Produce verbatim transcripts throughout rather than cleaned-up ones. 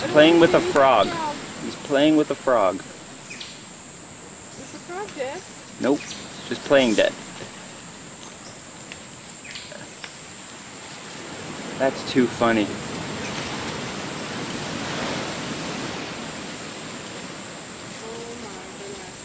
playing with a frog. He's playing with a frog. Is the frog dead? Nope, just playing dead. That's too funny. Oh my goodness.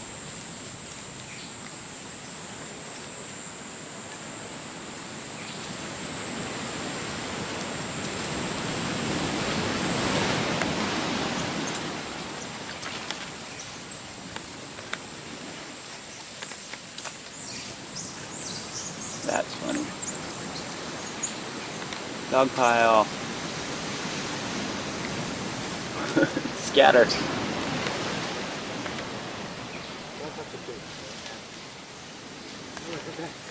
That's funny. Dog pile. Scatter. Don't touch the food. Look at that.